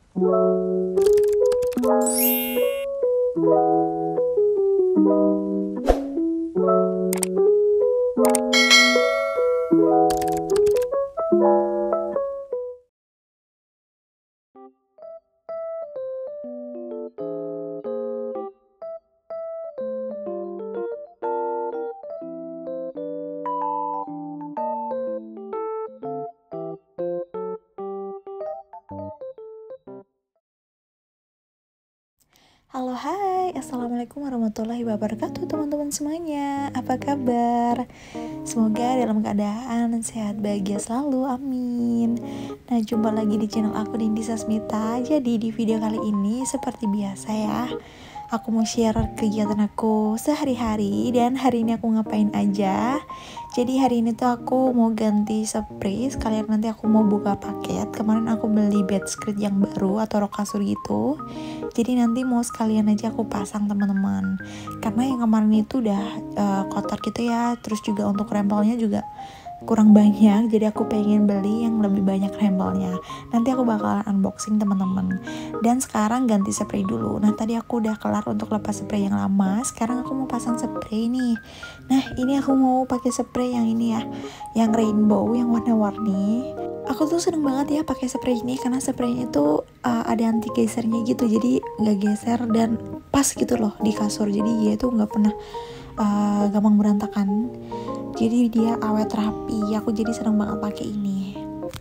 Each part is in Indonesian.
Halo, hai, assalamualaikum warahmatullahi wabarakatuh teman-teman semuanya. Apa kabar? Semoga dalam keadaan sehat bahagia selalu, amin. Nah, jumpa lagi di channel aku Dindy Sasmita. Jadi di video kali ini seperti biasa ya, aku mau share kegiatan aku sehari-hari dan hari ini aku ngapain aja. Jadi hari ini tuh aku mau ganti spray, sekalian nanti aku mau buka paket. Kemarin aku beli bedspread yang baru atau rok kasur gitu. Jadi nanti mau sekalian aja aku pasang teman-teman. Karena yang kemarin itu udah kotor gitu ya. Terus juga untuk rempelnya juga kurang banyak, jadi aku pengen beli yang lebih banyak rempelnya. Nanti aku bakalan unboxing teman-teman. Dan sekarang ganti spray dulu. Nah, tadi aku udah kelar untuk lepas spray yang lama. Sekarang aku mau pasang spray nih. Nah, ini aku mau pakai spray yang ini ya, yang rainbow, yang warna-warni. Aku tuh seneng banget ya pakai spray ini karena spraynya tuh ada anti gesernya gitu, jadi nggak geser dan pas gitu loh di kasur. Jadi dia tuh nggak pernah gampang berantakan. Jadi dia awet rapi. Aku jadi seneng banget pakai ini.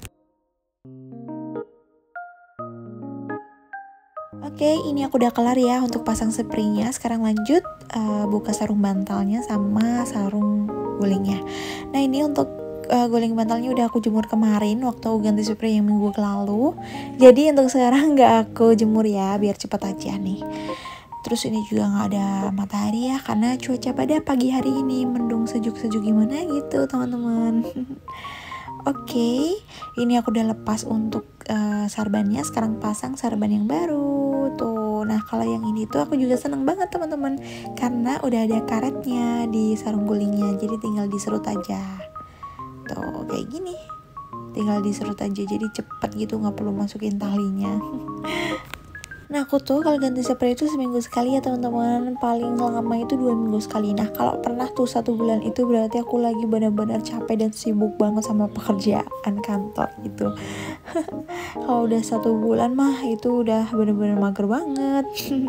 Oke, ini aku udah kelar ya untuk pasang spraynya. Sekarang lanjut buka sarung bantalnya sama sarung gulingnya. Nah, ini untuk guling bantalnya udah aku jemur kemarin waktu aku ganti spray yang minggu lalu. Jadi untuk sekarang nggak aku jemur ya, biar cepet aja nih. Terus ini juga nggak ada matahari ya, karena cuaca pada pagi hari ini mendung sejuk-sejuk gimana gitu teman-teman. Oke, ini aku udah lepas untuk sarbannya. Sekarang pasang sarban yang baru tuh. Nah, kalau yang ini tuh aku juga seneng banget teman-teman, karena udah ada karetnya di sarung gulingnya. Jadi tinggal diserut aja. Tuh kayak gini, tinggal diserut aja, jadi cepet gitu, nggak perlu masukin talinya. Nah, aku tuh kalau ganti spray itu seminggu sekali ya teman-teman, paling lama itu 2 minggu sekali. Nah, kalau pernah tuh 1 bulan itu berarti aku lagi benar-benar capek dan sibuk banget sama pekerjaan kantor gitu. Kalau udah 1 bulan mah itu udah benar-benar mager banget.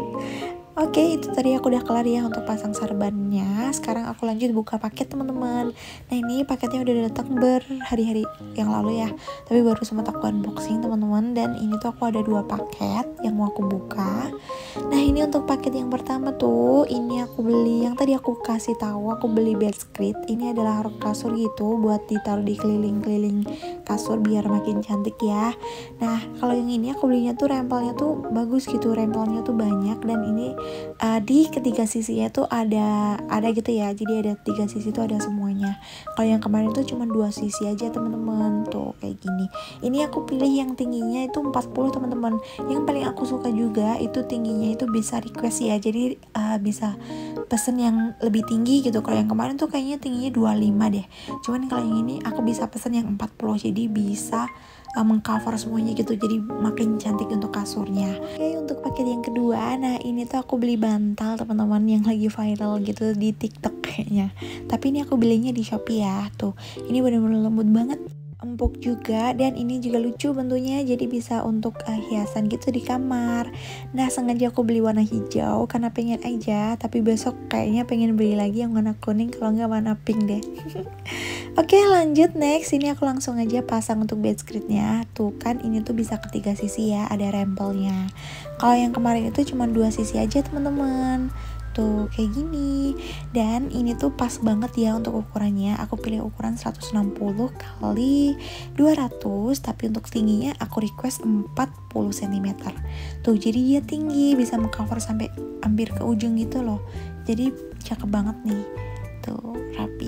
Oke, itu tadi aku udah kelar ya untuk pasang sarbannya. Sekarang aku lanjut buka paket teman-teman. Nah, ini paketnya udah datang berhari-hari yang lalu ya, tapi baru sempat aku unboxing teman-teman. Dan ini tuh aku ada 2 paket yang mau aku buka. Nah, ini untuk paket yang pertama tuh, ini aku beli yang tadi aku kasih tahu, aku beli bedspread. Ini adalah rok kasur gitu buat ditaruh di keliling-keliling kasur biar makin cantik ya. Nah, kalau yang ini aku belinya tuh rempelnya tuh bagus gitu, rempelnya tuh banyak, dan ini di ketiga sisinya tuh ada gitu ya. Jadi ada 3 sisi tuh ada semuanya. Kalau yang kemarin tuh cuma 2 sisi aja teman-teman, tuh kayak gini. Ini aku pilih yang tingginya itu 40 teman-teman. Yang paling aku suka juga itu tingginya itu bisa request ya. Jadi bisa pesen yang lebih tinggi gitu. Kalau yang kemarin tuh kayaknya tingginya 25 deh. Cuman kalau yang ini aku bisa pesen yang 40, jadi bisa mengcover semuanya gitu, jadi makin cantik untuk kasurnya. Oke, untuk paket yang kedua, nah ini tuh aku beli bantal teman-teman yang lagi viral gitu di TikTok kayaknya. Tapi ini aku belinya di Shopee ya. Tuh, ini bener-bener lembut banget, empuk juga, dan ini juga lucu bentuknya, jadi bisa untuk hiasan gitu di kamar. Nah, sengaja aku beli warna hijau karena pengen aja, tapi besok kayaknya pengen beli lagi yang warna kuning, kalau nggak warna pink deh. Oke, lanjut next. Ini aku langsung aja pasang untuk bedspreadnya. Tuh kan, ini tuh bisa ketiga sisi ya, ada rempelnya. Kalau yang kemarin itu cuma 2 sisi aja teman-teman. Tuh kayak gini. Dan ini tuh pas banget ya untuk ukurannya. Aku pilih ukuran 160 kali 200, tapi untuk tingginya aku request 40 cm. Tuh, jadi dia tinggi, bisa mengcover sampai hampir ke ujung gitu loh. Jadi cakep banget nih. Tuh, rapi.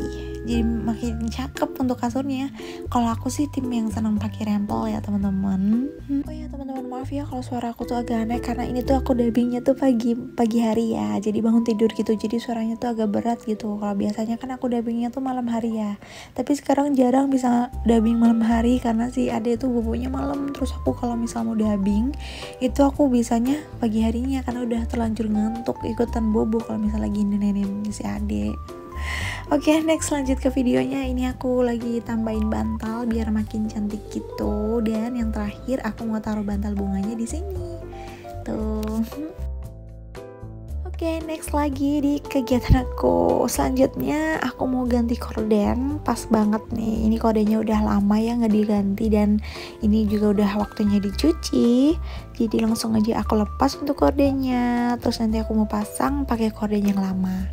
jadi makin cakep untuk kasurnya. Kalau aku sih tim yang senang pakai rempel ya teman-teman. Oh ya teman-teman, maaf ya kalau suara aku tuh agak aneh karena ini tuh aku dubbingnya tuh pagi hari ya, jadi bangun tidur gitu, jadi suaranya tuh agak berat gitu. Kalau biasanya kan aku dubbingnya tuh malam hari ya, tapi sekarang jarang bisa dubbing malam hari karena si ade tuh bobonya malam. Terus aku kalau misal mau dubbing itu aku bisanya pagi harinya karena udah terlanjur ngantuk ikutan bobo kalau misal lagi nenenin si ade. Oke, next lanjut ke videonya. Ini aku lagi tambahin bantal biar makin cantik gitu. Dan yang terakhir aku mau taruh bantal bunganya di sini. Tuh. Oke, next lagi di kegiatan aku. Selanjutnya aku mau ganti korden. Pas banget nih. Ini kordennya udah lama ya nggak diganti dan ini juga udah waktunya dicuci. Jadi langsung aja aku lepas untuk kordennya. Terus nanti aku mau pasang pakai korden yang lama.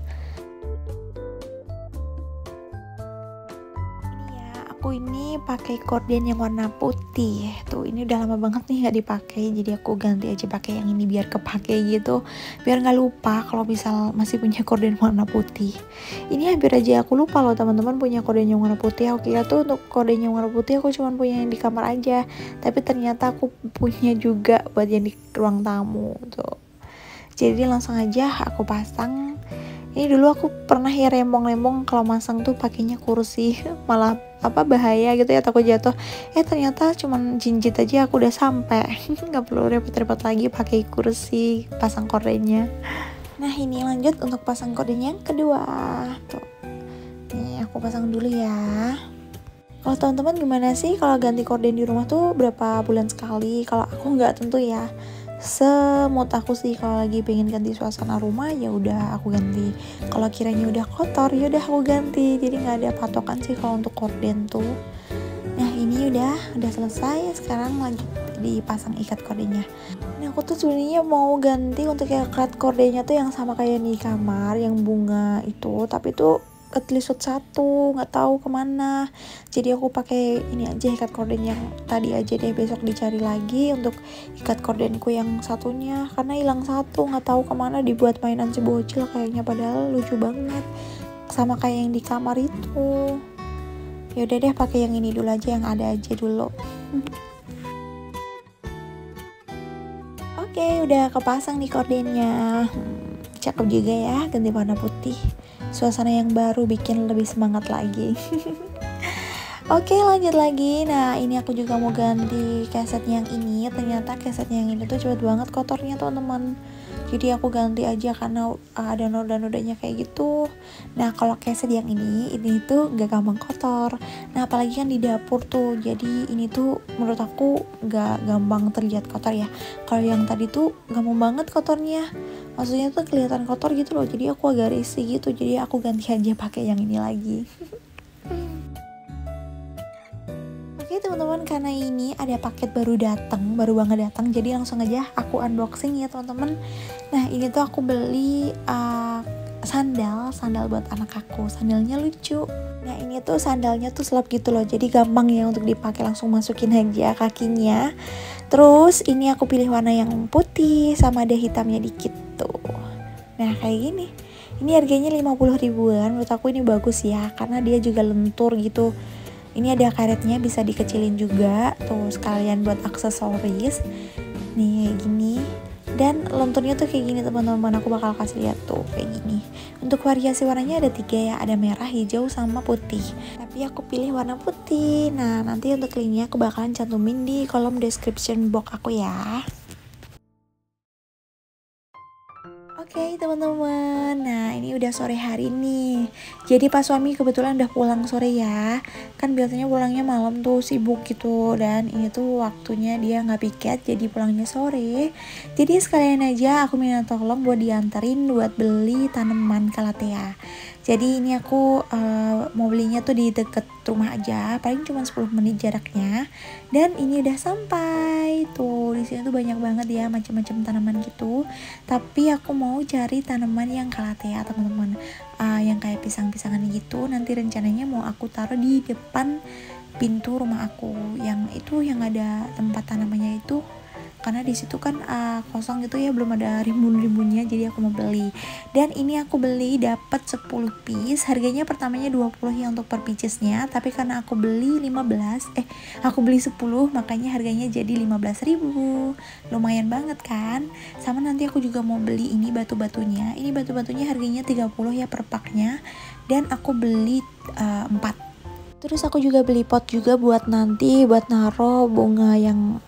Aku ini pakai korden yang warna putih. Tuh, ini udah lama banget nih nggak dipakai, jadi aku ganti aja pakai yang ini biar kepake gitu, biar nggak lupa kalau misal masih punya korden warna putih. Ini hampir aja aku lupa loh teman-teman punya korden yang warna putih. Aku kira tuh untuk korden yang warna putih aku cuma punya yang di kamar aja, tapi ternyata aku punya juga buat yang di ruang tamu tuh. Jadi langsung aja aku pasang. Ini dulu aku pernah ya rembong-rembong kalau masang tuh pakainya kursi, malah bahaya gitu ya, takut jatuh. Ternyata cuman jinjit aja aku udah sampai. Nggak perlu repot-repot lagi pakai kursi pasang kordennya. Nah, ini lanjut untuk pasang korden yang kedua. Tuh. Nih aku pasang dulu ya. Kalau teman-teman gimana sih kalau ganti korden di rumah tuh berapa bulan sekali? Kalau aku nggak tentu ya. Semut aku sih, kalau lagi pengen ganti suasana rumah ya udah aku ganti. Kalau kiranya udah kotor ya udah aku ganti. Jadi nggak ada patokan sih kalau untuk korden tuh. Nah, ini udah selesai. Sekarang lanjut dipasang ikat kordennya. Nah, aku tuh sebenarnya mau ganti untuk ikat kordennya tuh yang sama kayak di kamar, yang bunga itu. Tapi tuh ketelisut satu, nggak tahu kemana. Jadi aku pakai ini aja, ikat korden yang tadi aja deh. Besok dicari lagi untuk ikat kordenku yang satunya karena hilang satu, nggak tahu kemana, dibuat mainan si bocil kayaknya, padahal lucu banget sama kayak yang di kamar itu. Ya udah deh, pakai yang ini dulu aja, yang ada aja dulu. Oke, udah kepasang nih kordennya. Cakep juga ya, ganti warna putih. Suasana yang baru bikin lebih semangat lagi. Oke, lanjut lagi. Nah, ini aku juga mau ganti kesetnya yang ini. Ternyata kesetnya yang ini tuh cepet banget kotornya teman-teman. Jadi aku ganti aja karena ada noda-nodanya kayak gitu. Nah, kalau keset yang ini tuh gak gampang kotor. Nah, apalagi kan di dapur tuh. Jadi ini tuh menurut aku gak gampang terlihat kotor ya. Kalau yang tadi tuh gampang banget kotornya. Maksudnya tuh kelihatan kotor gitu loh. Jadi aku agak risih gitu. Jadi aku ganti aja pakai yang ini lagi. Oke teman-teman, karena ini ada paket baru banget datang, jadi langsung aja aku unboxing ya teman-teman. Nah, ini tuh aku beli sandal buat anak aku. Sandalnya lucu. Nah, ini tuh sandalnya tuh selap gitu loh, jadi gampang ya untuk dipakai, langsung masukin aja kakinya. Terus ini aku pilih warna yang putih sama ada hitamnya dikit tuh. Nah, kayak gini. Ini harganya 50 ribuan. Menurut aku ini bagus ya, karena dia juga lentur gitu. Ini ada karetnya, bisa dikecilin juga. Tuh, sekalian buat aksesoris. Nih, kayak gini. Dan lenturnya tuh kayak gini teman-teman. Aku bakal kasih lihat tuh kayak gini. Untuk variasi warnanya ada 3 ya. Ada merah, hijau, sama putih. Tapi aku pilih warna putih. Nah, nanti untuk linknya aku bakalan cantumin di kolom description box aku ya. Oke teman-teman, nah ini udah sore hari nih. Jadi pas suami kebetulan udah pulang sore ya. Kan biasanya pulangnya malam tuh, sibuk gitu. Dan ini tuh waktunya dia nggak piket, jadi pulangnya sore. Jadi sekalian aja aku minta tolong buat dianterin buat beli tanaman calathea. Jadi ini aku mau belinya tuh di deket rumah aja, paling cuma 10 menit jaraknya. Dan ini udah sampai. Tuh, di sini tuh banyak banget ya macam-macam tanaman gitu. Tapi aku mau cari tanaman yang calathea, teman-teman. Yang kayak pisang-pisangan gitu. Nanti rencananya mau aku taruh di depan pintu rumah aku. Yang itu yang ada tempat tanamannya itu karena di situ kan kosong gitu ya, belum ada rimbun-rimbunnya, jadi aku mau beli. Dan ini aku beli dapat 10 piece, harganya pertamanya 20 ya untuk per piecesnya, tapi karena aku beli 10, makanya harganya jadi 15.000. Lumayan banget kan. Sama nanti aku juga mau beli ini batu-batunya. Ini batu-batunya harganya 30 ya per paknya, dan aku beli 4. Terus aku juga beli pot juga buat nanti buat naro bunga yang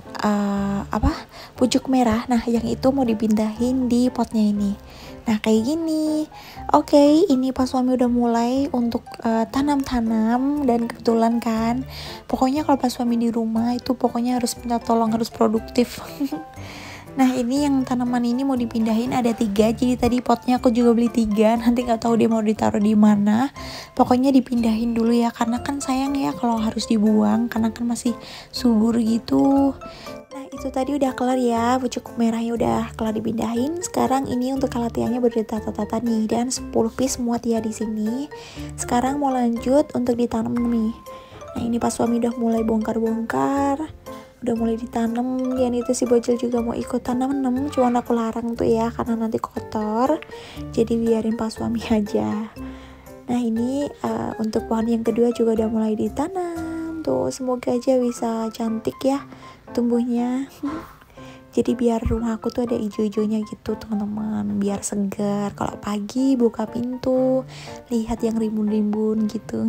pucuk merah. Nah, yang itu mau dipindahin di potnya ini. Nah, kayak gini. Oke, ini pas suami udah mulai untuk tanam-tanam, dan kebetulan kan, pokoknya kalau pas suami di rumah itu pokoknya harus minta tolong, harus produktif. Nah, ini yang tanaman ini mau dipindahin ada 3, jadi tadi potnya aku juga beli 3, nanti nggak tahu dia mau ditaruh di mana. Pokoknya dipindahin dulu ya, karena kan sayang ya kalau harus dibuang, karena kan masih subur gitu. Nah, itu tadi udah kelar ya, pucuk merahnya udah kelar dipindahin. Sekarang ini untuk kalatianya berdetata-tata nih, dan 10 piece muat ya di sini. Sekarang mau lanjut untuk ditanam nih. Nah, ini pas suami udah mulai bongkar-bongkar, udah mulai ditanam, dan itu si bocil juga mau ikut tanam, cuman aku larang tuh ya karena nanti kotor, jadi biarin pas suami aja. Nah, ini untuk pohon yang kedua juga udah mulai ditanam tuh, semoga aja bisa cantik ya tumbuhnya. Jadi biar rumah aku tuh ada ijo-ijonya gitu teman-teman, biar segar kalau pagi buka pintu lihat yang rimbun-rimbun gitu.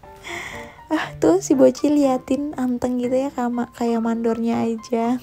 Tuh si bocil liatin anteng gitu ya, kayak mandornya aja.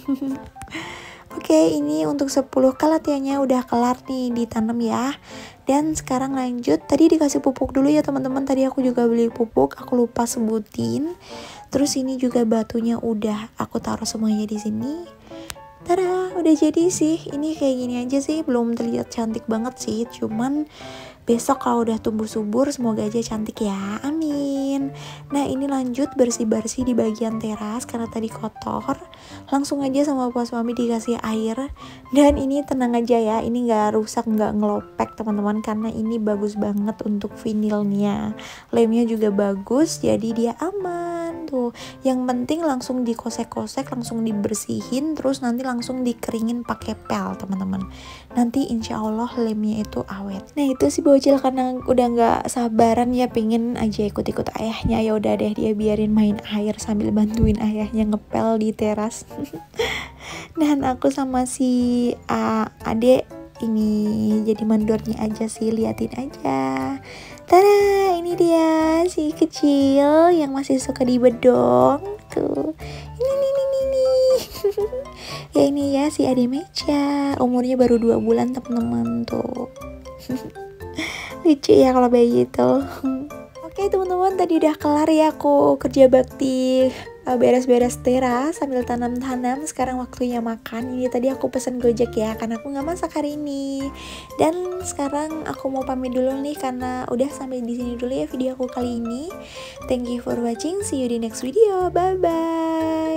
Oke, ini untuk 10 kalatianya udah kelar nih ditanam ya. Dan sekarang lanjut, tadi dikasih pupuk dulu ya teman-teman. Tadi aku juga beli pupuk, aku lupa sebutin. Terus ini juga batunya udah aku taruh semuanya di sini. Tada, udah jadi sih. Ini kayak gini aja sih, belum terlihat cantik banget sih, cuman besok kalau udah tumbuh subur semoga aja cantik ya, amin. Nah, ini lanjut bersih-bersih di bagian teras karena tadi kotor. Langsung aja sama pas suami dikasih air. Dan ini tenang aja ya, ini gak rusak, gak ngelopek teman-teman, karena ini bagus banget untuk vinilnya. Lemnya juga bagus, jadi dia aman tuh. Yang penting langsung dikosek-kosek, langsung dibersihin, terus nanti langsung dikeringin pakai pel teman-teman. Nanti insya Allah lemnya itu awet. Nah, itu sih bocil karena udah nggak sabaran ya, pengen aja ikut-ikut ayahnya. Ya udah deh, dia biarin main air sambil bantuin ayahnya ngepel di teras. Dan aku sama si adek ini jadi mandornya aja sih, liatin aja. Tada, ini dia si kecil yang masih suka dibedong tuh. Ini. Ya ini ya si Ade Mecha, umurnya baru 2 bulan teman-teman tuh. Lucu ya kalau bayi itu. Oke teman-teman, tadi udah kelar ya aku kerja bakti beres-beres teras sambil tanam-tanam. Sekarang waktunya makan. Ini tadi aku pesen Gojek ya karena aku nggak masak hari ini. Dan sekarang aku mau pamit dulu nih karena udah sampai di sini dulu ya video aku kali ini. Thank you for watching. See you di next video. Bye bye.